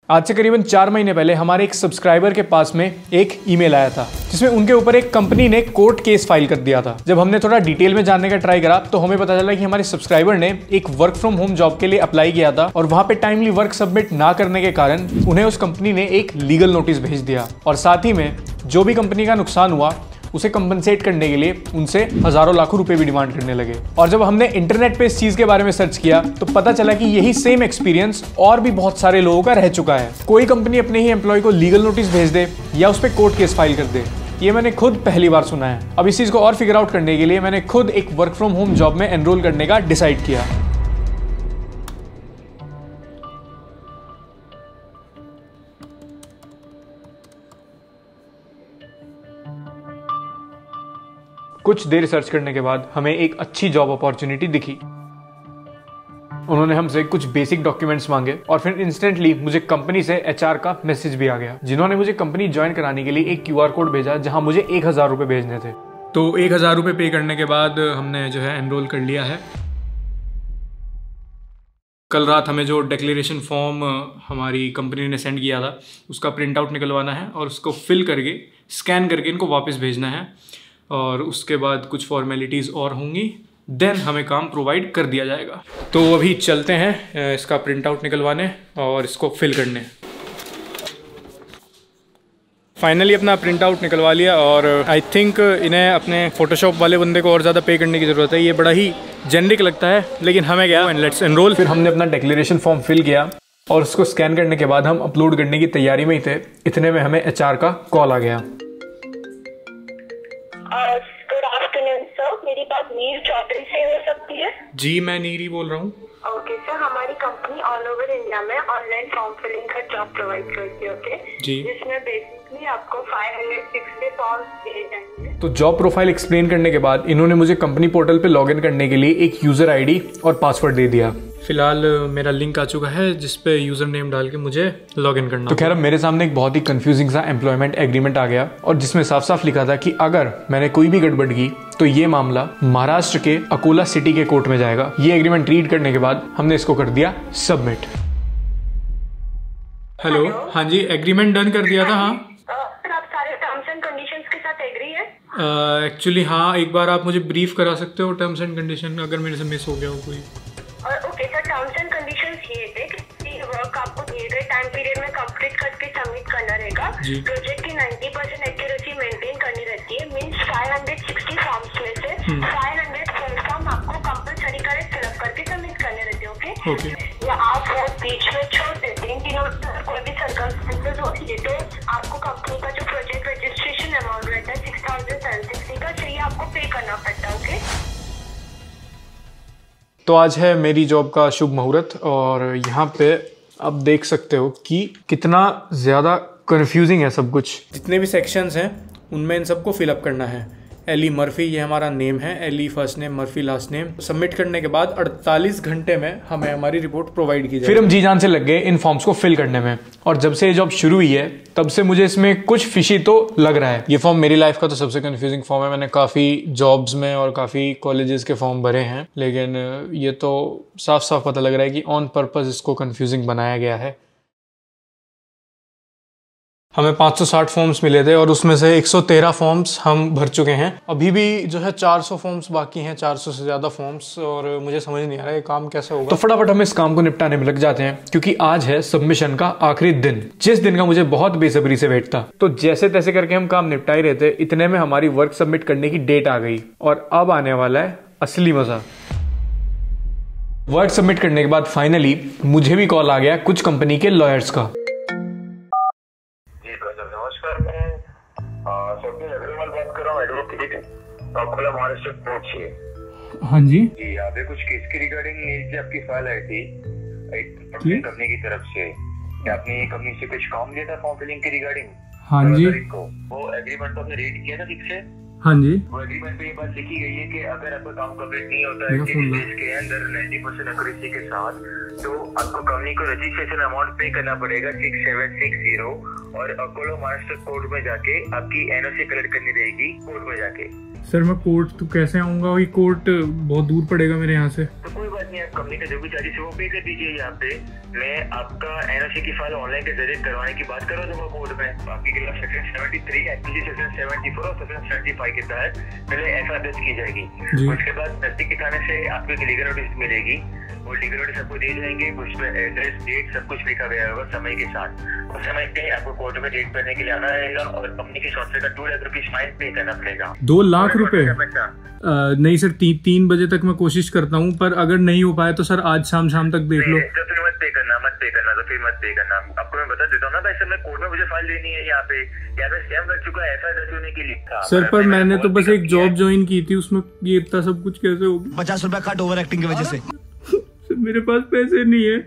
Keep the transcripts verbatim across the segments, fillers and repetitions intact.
आज से करीबन चार महीने पहले हमारे एक सब्सक्राइबर के पास में एक ईमेल आया था जिसमें उनके ऊपर एक कंपनी ने कोर्ट केस फाइल कर दिया था। जब हमने थोड़ा डिटेल में जानने का ट्राई करा तो हमें पता चला कि हमारे सब्सक्राइबर ने एक वर्क फ्रॉम होम जॉब के लिए अप्लाई किया था और वहां पे टाइमली वर्क सबमिट ना करने के कारण उन्हें उस कंपनी ने एक लीगल नोटिस भेज दिया और साथ ही में जो भी कंपनी का नुकसान हुआ उसे कंपनसेट करने के लिए उनसे हजारों लाखों रुपए भी डिमांड करने लगे। और जब हमने इंटरनेट पे इस चीज के बारे में सर्च किया तो पता चला कि यही सेम एक्सपीरियंस और भी बहुत सारे लोगों का रह चुका है। कोई कंपनी अपने ही एम्प्लॉय को लीगल नोटिस भेज दे या उस पर कोर्ट केस फाइल कर दे, ये मैंने खुद पहली बार सुना है। अब इस चीज को और फिगर आउट करने के लिए मैंने खुद एक वर्क फ्रॉम होम जॉब में एनरोल करने का डिसाइड किया। कुछ देर सर्च करने के बाद हमें एक अच्छी जॉब अपॉर्चुनिटी दिखी। उन्होंने हमसे कुछ बेसिक डॉक्यूमेंट्स मांगे और फिर इंस्टेंटली मुझे कंपनी से एचआर का मैसेज भी आ गया, जिन्होंने मुझे कंपनी ज्वाइन कराने के लिए एक क्यूआर कोड भेजा जहां मुझे एक हजार रुपए भेजने थे। तो एक हजार रुपए पे करने के बाद हमने जो है एनरोल कर लिया है। कल रात हमें जो डिक्लेरेशन फॉर्म हमारी कंपनी ने सेंड किया था उसका प्रिंट आउट निकलवाना है और उसको फिल करके स्कैन करके इनको वापस भेजना है और उसके बाद कुछ फॉर्मेलिटीज़ और होंगी, देन हमें काम प्रोवाइड कर दिया जाएगा। तो अभी चलते हैं इसका प्रिंट आउट निकलवाने और इसको फिल करने। फाइनली अपना प्रिंट आउट निकलवा लिया और आई थिंक इन्हें अपने फोटोशॉप वाले बंदे को और ज़्यादा पे करने की ज़रूरत है। ये बड़ा ही जेनरिक लगता है लेकिन हमें क्या, लेट्स एनरोल। फिर हमने अपना डिक्लेरेशन फॉर्म फिल किया और उसको स्कैन करने के बाद हम अपलोड करने की तैयारी में ही थे, इतने में हमें एचआर का कॉल आ गया। गुड आफ्टरनून सर, मेरी बात नीर चौधरी से हो सकती है? जी मैं नीर ही बोल रहा हूँ। ओके सर, हमारी कंपनी ऑल ओवर इंडिया में ऑनलाइन फॉर्म फिलिंग का जॉब प्रोवाइड करती है। ओके जी, जिसमें बेसिकली आपको पाँच सौ साठ फॉर्म दिए जाएंगे। तो जॉब प्रोफाइल एक्सप्लेन करने के बाद इन्होंने मुझे कंपनी पोर्टल पे लॉगिन करने के लिए एक यूजर आईडी और पासवर्ड दे दिया। फिलहाल मेरा लिंक आ चुका है जिस पे यूजर नेम डाल के मुझे लॉगिन करना। तो खैर अब मेरे सामने एक बहुत ही कंफ्यूजिंग सा एम्प्लॉयमेंट एग्रीमेंट आ गया और जिसमें साफ साफ लिखा था कि अगर मैंने कोई भी गड़बड़ की तो ये मामला महाराष्ट्र के अकोला सिटी के कोर्ट में जाएगा। ये एग्रीमेंट रीड करने के बाद हमने इसको कर दिया सबमिट। हेलो, हाँ जी एग्रीमेंट डन कर दिया था। हाँ सर, आप सारे टर्म्स एंड कंडीशंस के साथ एग्री है? एक्चुअली uh, हाँ, एक बार आप मुझे ब्रीफ करा सकते हो टर्म्स एंड कंडीशन अगर मेरे से मिस हो गया हो कोई। Okay sir, terms and conditions ये थे कि वर्क आपको दिए गए टाइम पीरियड में कंप्लीट करके सबमिट करना रहेगा। प्रोजेक्ट की नब्बे परसेंट एक्यूरेसी मेंटेन करनी रहती है। मींस पाँच सौ साठ फॉर्म्स में से पाँच सौ फुल फॉर्म आपको कंपलसरी करेक्ट फिलअप करके सबमिट करने रहते हैं। ओके ओके, या आप वो बीच में छोड़ देते हैं, तीनों कोई भी सर्कमस्टेंसेस होती है तो आपको कंपनी का जो प्रोजेक्ट रजिस्ट्रेशन अमाउंट रहता है सिक्स थाउजेंड सेवन सिक्सटी का चाहिए आपको पे करना पड़ता है। ओके, तो आज है मेरी जॉब का शुभ मुहूर्त और यहाँ पे आप देख सकते हो कि कितना ज़्यादा कंफ्यूजिंग है सब कुछ। जितने भी सेक्शंस हैं उनमें इन सबको फिलअप करना है। एली मर्फी ये हमारा नेम है, Ellie first name, Murphy last name. Submit करने के बाद अड़तालीस घंटे में हमें हमारी रिपोर्ट प्रोवाइड की जाए। फिर हम जी जान से लग गए इन फॉर्म्स को फिल करने में और जब से ये जॉब शुरू हुई है तब से मुझे इसमें कुछ फिशी तो लग रहा है। ये फॉर्म मेरी लाइफ का तो सबसे कंफ्यूजिंग फॉर्म है। मैंने काफ़ी जॉब्स में और काफ़ी कॉलेजेस के फॉर्म भरे हैं लेकिन ये तो साफ साफ पता लग रहा है कि ऑन पर्पज इसको कंफ्यूजिंग बनाया गया है। हमें पाँच सौ साठ फॉर्म्स मिले थे और उसमें से एक सौ तेरह फॉर्म्स हम भर चुके हैं। अभी भी जो है चार सौ फॉर्म्स बाकी हैं, चार सौ से ज़्यादा फॉर्म्स, और मुझे समझ नहीं आ रहा है ये काम कैसे होगा। तो फटाफट हम इस काम को निपटाने में लग जाते हैं क्योंकि आज है सबमिशन का आखिरी दिन, जिस दिन का मुझे बहुत बेसब्री से वेट था। तो जैसे तैसे करके हम काम निपटा ही रहे थे, इतने में हमारी वर्क सबमिट करने की डेट आ गई और अब आने वाला है असली मजा। वर्क सबमिट करने के बाद फाइनली मुझे भी कॉल आ गया कुछ कंपनी के लॉयर्स का। अकोला महाराष्ट्र कोर्ट से। हाँ जी जी, यहाँ पे कुछ केस की रिगार्डिंग नीचे आपकी फाइल आई थी एक कंपनी की तरफ से कि आपने कंपनी से कुछ काम लिया था फॉर्म फिलिंग की रिगार्डिंग। हाँ जी, को वो एग्रीमेंट तो आपने रीड किया था ठीक से? हाँ जी, वो एग्रीमेंट पे ये बात लिखी गई है कि अगर आपका काम कंप्लीट नहीं होता है के अंदर नब्बे परसेंट एक्यूरेसी के साथ तो आपको कंपनी को रजिस्ट्रेशन अमाउंट पे करना पड़ेगा सिक्स सेवन सिक्स जीरो और अकोला महाराष्ट्र कोर्ट में जाके आपकी एनओसी कलेक्ट करनी रहेगी कोर्ट में जाके। सर मैं कोर्ट तो कैसे आऊंगा? वही कोर्ट बहुत दूर पड़ेगा मेरे यहाँ से। तो कोई बात नहीं, आप कंपनी का जो भी चार्जेस है वो पे कर दीजिए। यहाँ पे मैं आपका एनओसी की फाइल ऑनलाइन के जरिए करवाने की बात कर रहा दूंगा कोर्ट में। आपके खिलाफ section seventy three IPC section seventy four और सेक्शन सेवेंटी फाइव के तहत पहले एफआईआर दर्ज की जाएगी। उसके बाद नजदीकी थाने से आपको लीगल नोटिस मिलेगी, वो लीगल नोटिस आपको दे जाएंगे। उस पर एड्रेस, डेट सब कुछ लिखा गया होगा समय के साथ। उस समय पे आपको कोर्ट में डेट करने के लिए आना रहेगा और कंपनी की शॉर्ट का टू लाख रुपीज फाइन पे करना पड़ेगा। दो लाख रुपए? नहीं सर, ती, तीन बजे तक मैं कोशिश करता हूँ, पर अगर नहीं हो पाए तो सर आज शाम शाम तक देख लो। तो फिर मत पे करना, मत पे करना, तो फिर मत पे करना। आपको मैं बता देता हूँ ना भाई, सर मैं कोर्ट में मुझे फाइल देनी है। यहाँ पे यहाँ पे स्कैम लग चुका है, ऐसा दर्ज होने के लिए था सर। पर मैंने तो बस एक जॉब ज्वाइन की थी, उसमें ये इतना सब कुछ कैसे हो गया? पचास रुपया कट ओवर एक्टिंग की वजह से। मेरे पास पैसे नहीं है।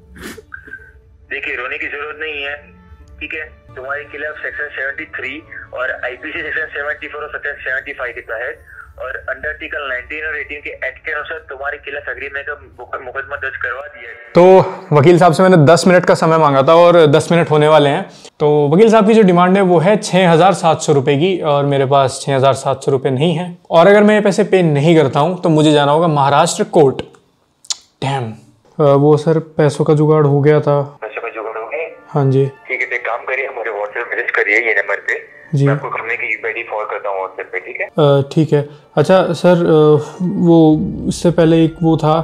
देखिए, रोने की जरूरत नहीं है, ठीक है। तुम्हारे खिलाफ सेक्शन सेवेंटी थ्री और आईपीसी सेक्शन सेवेंटी फोर और सेक्शन सेवेंटी फाइव के तहत और अंडर आर्टिकल नाइनटीन और एटीन के एक्ट के अनुसार तुम्हारे खिलाफ एग्रीमेंट का मुकदमा दर्ज करवा दिया है। तो वकील साहब से मैंने दस मिनट का समय मांगा था और दस मिनट होने वाले हैं। तो वकील साहब की जो डिमांड है वो है छः हज़ार सात सौ रुपये की, और मेरे पास छः हज़ार सात सौ रुपये नहीं है। और अगर मैं ये पैसे पे नहीं करता हूँ तो मुझे जाना होगा महाराष्ट्र कोर्ट। डैम। वो सर पैसों का जुगाड़ हो गया था। पैसों का जुगाड़ हो गया? हाँ जी। ठीक है, तो एक काम करिए, मुझे व्हाट्सएप मैसेज करिए ये नंबर पे जी। मैं आपको कंपनी की ईमेल आईडी फॉरवर्ड करता हूँ व्हाट्सएप पे, ठीक है? ठीक है। अच्छा सर, वो इससे पहले एक वो था,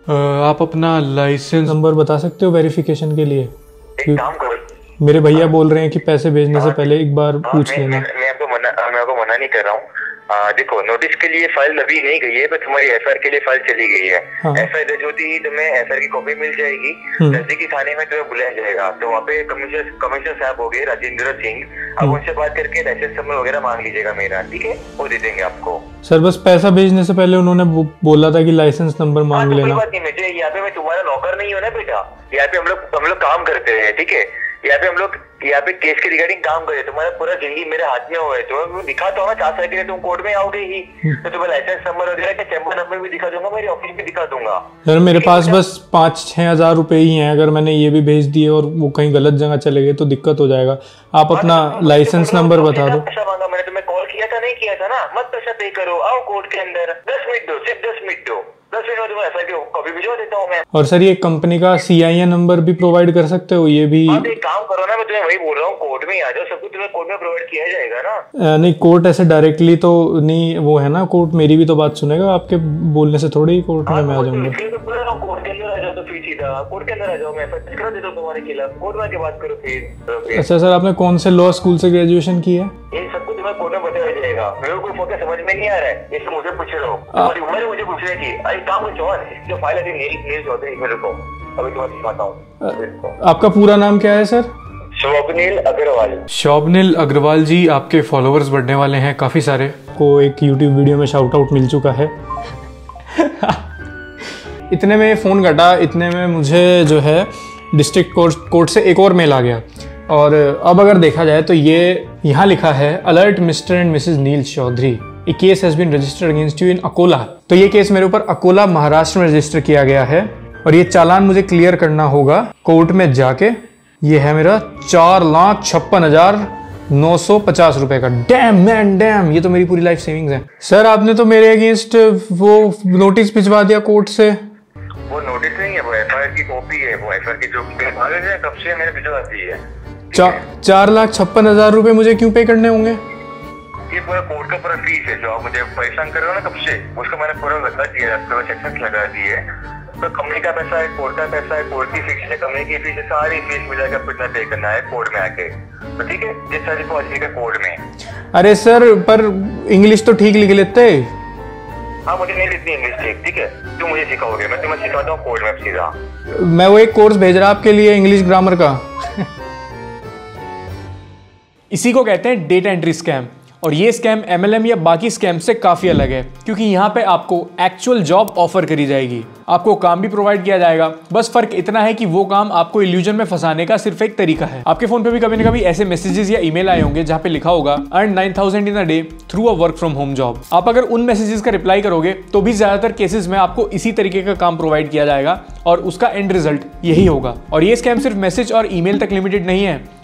आप अपना लाइसेंस नंबर बता सकते हो वेरिफिकेशन के लिए? एक काम करो, मेरे भैया बोल रहे हैं कि पैसे भेजने से पहले एक बार पूछ लेना। मैं आपको मना मैं आपको मना नहीं कर रहा हूँ। देखो, नोटिस के लिए फाइल अभी नहीं गई है, पर तुम्हारी एफआईआर के लिए फाइल चली गई है। हाँ। एफआईआर दर्ज होती ही तुम्हें एफआईआर की कॉपी मिल जाएगी। नजदीकी थाने में तुम्हें बुलाया जाएगा, तो वहाँ पे कमिश्नर कमिश्नर साहब हो गए राजेंद्र सिंह, आप उनसे बात करके लाइसेंस नंबर वगैरह मांग लीजिएगा मेरा, ठीक है? वो दे देंगे आपको। सर बस पैसा भेजने से पहले उन्होंने बोला था कि लाइसेंस नंबर मांग हाँ, लेना। कोई बात नहीं, मुझे यहाँ पे मैं तुम्हारा नौकर नहीं हूँ ना बेटा। यहाँ पे हम लोग हम लोग काम करते हैं, ठीक है? यहाँ पे हम लोग यहाँ पे केस के रिगार्डिंग काम करे। तुम्हारा पूरा जिंदगी मेरे हाथ में हुआ है, तो मैं दिखाता हूँ ना, चार साल के लिए तुम कोर्ट में आओगे ही, तो तुम्हें लाइसेंस नंबर वगैरह का चैम्बर नंबर भी दिखा दूंगा, मेरे ऑफिस में दिखा दूंगा। सर मेरे पास बस पाँच छह हजार रुपए ही हैं, अगर मैंने ये भी भेज दिए और वो कहीं गलत जगह चले गए तो दिक्कत हो जाएगा। आप अपना लाइसेंस नंबर बता दो। पैसा मांगा मैंने, तुम्हें कॉल किया था नहीं किया था ना? मत पैसा पे करो, आओ कोर्ट के अंदर, दस मिनट दो, सिर्फ दस मिनट दो, दस मिनट में तुम्हें एफआईआर की कॉपी भिजवा देता हूँ मैं। और सर ये कंपनी का सीआईएन नंबर भी प्रोवाइड कर सकते हो? ये भी आप एक काम करो ना, मैं तुम्हें वही बोल रहा हूँ, कोर्ट में आ जाओ, सब कुछ तुम्हें कोर्ट में प्रोवाइड किया जाएगा ना। नहीं, कोर्ट ऐसे डायरेक्टली तो नहीं, वो है ना, कोर्ट मेरी भी तो बात सुनेगा, आपके बोलने से थोड़ी ही कोर्ट में मैं आ जाऊंगा। कोर्ट के अंदर आ जाओ, तो फिर सीधा कोर्ट के अंदर आ जाओ, मैं एफआईआर करा देता हूँ तुम्हारे खिलाफ, कोर्ट में आके बात करो फिर। अच्छा सर, आपने कौन से लॉ स्कूल से ग्रेजुएशन की है? ये सब कुछ तुम्हें कोर्ट में बताया जाएगा, मेरे को कोई फोकस समझ में नहीं आ रहा है, इसको मुझे पूछ रहे हो, तुम्हारी उम्र मुझे पूछने की। अरे काम कुछ और, जो फाइल है नील नील चौधरी, मेरे को अभी तुम्हें दिखाता हूँ। आपका पूरा नाम क्या है सर? शोभनील अग्रवाल। शोभनील अग्रवाल जी, आपके फॉलोअर्स बढ़ने वाले हैं काफ़ी सारे। को एक यूट्यूब वीडियो में शाउट आउट मिल चुका है। इतने में फ़ोन कटा, इतने में मुझे जो है डिस्ट्रिक्ट कोर्ट कोर्ट से एक और मेल आ गया। और अब अगर देखा जाए तो ये यहाँ लिखा है, alert Mr and Mrs Neel Chaudhary, a case has been registered against you in Akola. तो ये केस मेरे ऊपर अकोला महाराष्ट्र में रजिस्टर किया गया है और ये चालान मुझे क्लियर करना होगा कोर्ट में जाके। ये है मेरा चार लाख छप्पन हजार नौ सौ पचास रुपए का। डैम मैन डैम, ये तो मेरी पूरी लाइफ सेविंग्स है। सर आपने तो मेरे अगेंस्ट वो नोटिस भिजवा दिया कोर्ट से। वो नोटिस नहीं है, वो एफआईआर की कॉपी है, वो एफआईआर की जो कब से मैंने भिजवा दी है। चा, चार लाख छप्पन हजार रुपए मुझे क्यों पे करने होंगे? ये पूरा कोर्ट का पूरा फीस है, जो आप मुझे परेशान कर रहे हो ना कब से, उसका मैंने पूरा लगा दिया है, सेक्शन लगा दिए। तो कंपनी का पैसा है, कोर्ट का पैसा है, कोर्ट की फीस है, कंपनी की फीस है, सारी फीस मिला के कितना पे करना है कोर्ट में आके, तो ठीक है, जिस तारीख को आइएगा कोर्ट में। अरे सर, पर इंग्लिश तो ठीक लिख लेते। हाँ, मुझे नहीं लिखनी इंग्लिश ठीक, ठीक है, तुम मुझे सिखाओगे, मैं तुम्हें सिखाता हूँ कोर्ट में सीधा। मैं वो एक कोर्स भेज रहा आपके लिए इंग्लिश ग्रामर का। इसी को कहते हैं डेटा एंट्री स्कैम। और ये स्कैम एमएलएम या बाकी स्कैम से काफ़ी अलग है, क्योंकि यहाँ पे आपको एक्चुअल जॉब ऑफर करी जाएगी, आपको काम भी प्रोवाइड किया जाएगा। बस फर्क इतना है कि वो काम आपको इल्यूजन में फंसाने का सिर्फ एक तरीका है। आपके फोन पे भी कभी ना कभी ऐसे मैसेजेस या ईमेल आए होंगे जहाँ पे लिखा होगा earn nine thousand in a day through a work from home job. आप अगर उन मैसेजेस का रिप्लाई करोगे तो भी ज्यादातर केसेस में आपको इसी तरीके का काम प्रोवाइड किया जाएगा और उसका एंड रिजल्ट यही होगा। और ये स्कैम सिर्फ मैसेज और ईमेल तक लिमिटेड नहीं है,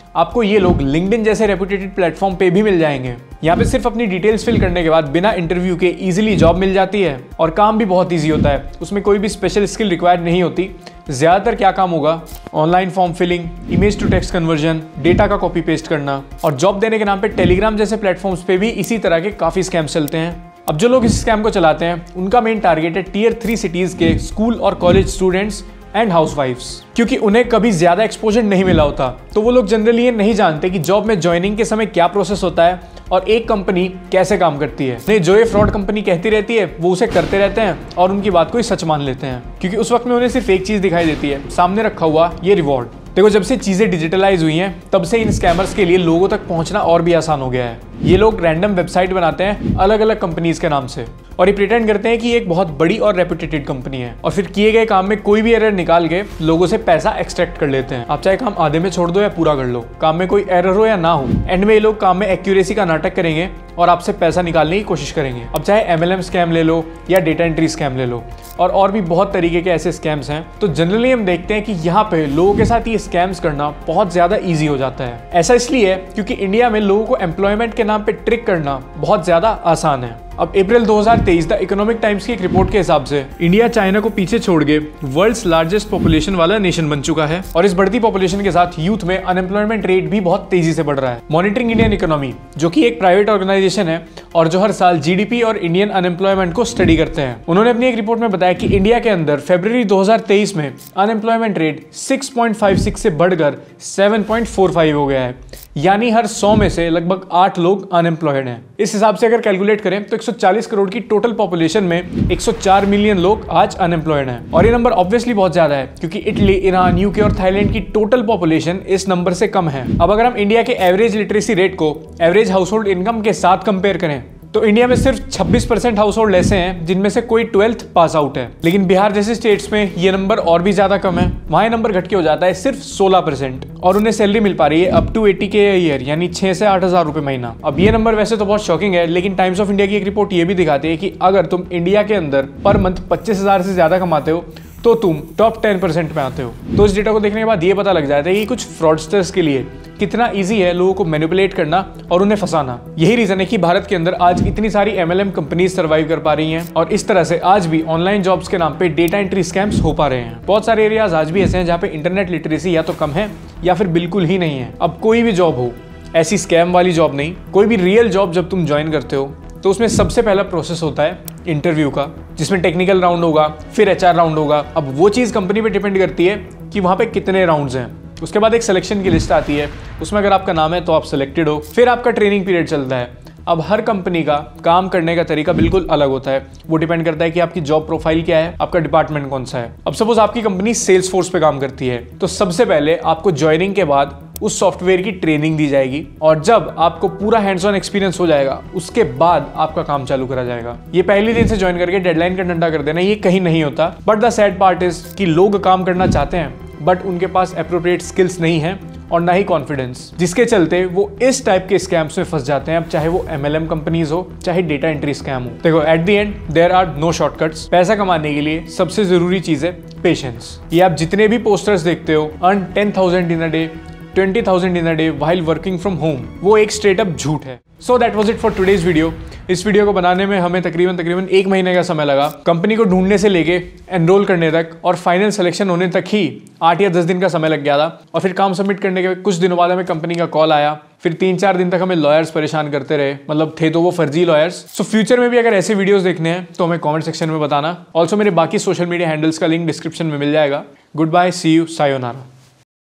आपको ये लोग लिंक्डइन जैसे रेपुटेटेड प्लेटफॉर्म पे भी मिल जाएंगे। यहाँ पे सिर्फ अपनी डिटेल्स फिल करने के बाद बिना इंटरव्यू के इजीली जॉब मिल जाती है और काम भी बहुत ईजी होता है। उसमें कोई भी स्पेशल स्किल रिक्वायर्ड नहीं होती। ज़्यादातर क्या काम होगा, online form filling, image to text conversion, data का कॉपी पेस्ट करना। और जॉब देने के नाम पे टेलीग्राम जैसे प्लेटफॉर्म्स पे भी इसी तरह के काफ़ी स्कैम्स चलते हैं। अब जो लोग इस स्कैम को चलाते हैं उनका मेन टारगेट है टीयर थ्री सिटीज़ के स्कूल और कॉलेज स्टूडेंट्स एंड हाउसवाइफ्स, क्योंकि उन्हें कभी ज्यादा एक्सपोजर नहीं मिला होता। तो वो लोग जनरली ये नहीं जानते कि जॉब में ज्वाइनिंग के समय क्या प्रोसेस होता है और एक कंपनी कैसे काम करती है। नहीं, जो ये फ्रॉड कंपनी कहती रहती है वो उसे करते रहते हैं और उनकी बात को ही सच मान लेते हैं, क्योंकि उस वक्त में उन्हें सिर्फ एक चीज दिखाई देती है, सामने रखा हुआ ये रिवॉर्ड। देखो, जब से चीजें डिजिटलाइज हुई हैं तब से इन स्कैमर्स के लिए लोगों तक पहुंचना और भी आसान हो गया है। ये लोग रैंडम वेबसाइट बनाते हैं अलग अलग कंपनीज के नाम से और ये प्रिटेंड करते हैं कि ये एक बहुत बड़ी और रेपुटेटेड कंपनी है और फिर किए गए काम में कोई भी एरर निकाल के लोगों से पैसा एक्सट्रैक्ट कर लेते हैं। आप चाहे काम आधे में छोड़ दो या पूरा कर लो, काम में कोई एरर हो या ना हो, एंड में ये लोग काम में एक्यूरेसी का नाटक करेंगे और आपसे पैसा निकालने की कोशिश करेंगे। अब चाहे एमएलएम स्कैम ले लो या डेटा एंट्री स्कैम ले लो और और भी बहुत तरीके के ऐसे स्कैम्स हैं। तो जनरली हम देखते हैं कि यहाँ पे लोगों के साथ ये स्कैम्स करना बहुत ज्यादा ईजी हो जाता है। ऐसा इसलिए क्योंकि इंडिया में लोगों को एम्प्लॉयमेंट के नाम पे ट्रिक करना बहुत ज्यादा आसान है। अब अप्रैल दो हज़ार तेईस द इकोनॉमिक टाइम्स की एक रिपोर्ट के हिसाब से इंडिया चाइना को पीछे छोड़ के वर्ल्ड्स लार्जेस्ट पॉपुलेशन वाला नेशन बन चुका है और इस बढ़ती पॉपुलेशन के साथ यूथ में अनएम्प्लॉयमेंट रेट भी बहुत तेजी से बढ़ रहा है। मॉनिटरिंग इंडियन इकोनॉमी, जो कि एक प्राइवेट ऑर्गेनाइजेशन है और जो हर साल जीडीपी और इंडियन अनएम्प्लॉयमेंट को स्टडी करते हैं, उन्होंने अपनी एक रिपोर्ट में बताया कि इंडिया के अंदर फरवरी दो हज़ार तेईस में अनएम्प्लॉयमेंट रेट छह पॉइंट पाँच छह से बढ़कर सात पॉइंट चार पाँच हो गया है, यानी हर सौ में से लगभग आठ लोग अनएम्प्लॉयड हैं। इस हिसाब से अगर कैलकुलेट करें तो एक सौ चालीस करोड़ की टोटल पॉपुलेशन में एक सौ चार मिलियन लोग आज अनएम्प्लॉयड हैं और ये नंबर ऑब्वियसली बहुत ज्यादा है क्योंकि इटली, ईरान, यूके और थाईलैंड की टोटल पॉपुलेशन इस नंबर से कम है। अब अगर हम इंडिया के एवरेज लिटरेसी रेट को एवरेज हाउस होल्ड इनकम के साथ कंपेयर करें तो इंडिया में सिर्फ छब्बीस परसेंट हाउस होल्ड ऐसे हैं जिनमें से कोई ट्वेल्थ पास आउट है, लेकिन बिहार जैसे स्टेट्स में ये नंबर और भी ज्यादा कम है। वहां नंबर घट के हो जाता है सिर्फ सोलह परसेंट और उन्हें सैलरी मिल पा रही है अप टू अस्सी के ईयर, यानी छह से आठ हजार रुपए महीना। अब ये नंबर वैसे तो बहुत शॉकिंग है, लेकिन टाइम्स ऑफ इंडिया की एक रिपोर्ट ये भी दिखाती है कि अगर तुम इंडिया के अंदर पर मंथ पच्चीस हजार से ज्यादा कमाते हो तो तुम टॉप टेन परसेंट में आते हो। तो इस डेटा को देखने के बाद ये पता लग जाता है कि कुछ फ्रॉडस्टर्स के लिए कितना इजी है लोगों को मैनिपुलेट करना और उन्हें फंसाना। यही रीजन है कि भारत के अंदर आज इतनी सारी एमएलएम कंपनीज सर्वाइव कर पा रही हैं और इस तरह से आज भी ऑनलाइन जॉब्स के नाम पे डेटा एंट्री स्कैम्स हो पा रहे हैं। बहुत सारे एरियाज आज भी ऐसे हैं जहाँ पे इंटरनेट लिटरेसी या तो कम है या फिर बिल्कुल ही नहीं है। अब कोई भी जॉब हो, ऐसी स्कैम वाली जॉब नहीं, कोई भी रियल जॉब जब तुम ज्वाइन करते हो तो उसमें सबसे पहला प्रोसेस होता है इंटरव्यू का, जिसमें टेक्निकल राउंड होगा, फिर एचआर राउंड होगा। अब वो चीज़ कंपनी पे डिपेंड करती है कि वहाँ पे कितने राउंड्स हैं। उसके बाद एक सिलेक्शन की लिस्ट आती है, उसमें अगर आपका नाम है तो आप सिलेक्टेड हो। फिर आपका ट्रेनिंग पीरियड चलता है। अब हर कंपनी का काम करने का तरीका बिल्कुल अलग होता है। वो डिपेंड करता है कि आपकी जॉब प्रोफाइल क्या है, आपका डिपार्टमेंट कौन सा है। अब सपोज आपकी कंपनी सेल्स फोर्स पे काम करती है तो सबसे पहले आपको ज्वाइनिंग के बाद उस सॉफ्टवेयर की ट्रेनिंग दी जाएगी और जब आपको पूरा हैंड्स ऑन एक्सपीरियंस हो जाएगा उसके बाद आपका काम चालू करा जाएगा। ये पहले दिन से ज्वाइन करके डेडलाइन का डंडा कर देना ये कहीं नहीं होता। But the sad part is कि लोग काम करना चाहते हैं बट उनके पास एप्रोप्रिएट स्किल्स नहीं है और ना ही कॉन्फिडेंस, जिसके चलते वो इस टाइप के स्कैम्स में फंस जाते हैं। अब चाहे वो एमएलएम कंपनीज हो चाहे डेटा एंट्री स्कैम हो। देखो, at the end there are no shortcuts. पैसा कमाने के लिए सबसे जरूरी चीज है पेशेंस। ये आप जितने भी पोस्टर्स देखते हो, earn ten thousand in a day, twenty thousand in a day while working from home, वो एक स्ट्रेट अप झूठ है। So that was it for today's video. इस वीडियो को बनाने में हमें तकरीबन तकरीबन एक महीने का समय लगा। कंपनी को ढूंढने से लेके एनरोल करने तक और फाइनल सिलेक्शन होने तक ही आठ या दस दिन का समय लग गया था और फिर काम सबमिट करने के कुछ दिनों बाद हमें कंपनी का कॉल आया। फिर तीन चार दिन तक हमें लॉयर्स परेशान करते रहे, मतलब थे तो वो फर्जी लॉयर्स। सो फ्यूचर में भी अगर ऐसे वीडियोस देखने हैं तो हमें कमेंट सेक्शन में बताना। ऑल्सो मेरे बाकी सोशल मीडिया हैंडल्स का लिंक डिस्क्रिप्शन में मिल जाएगा। Good bye, see you, sayonara.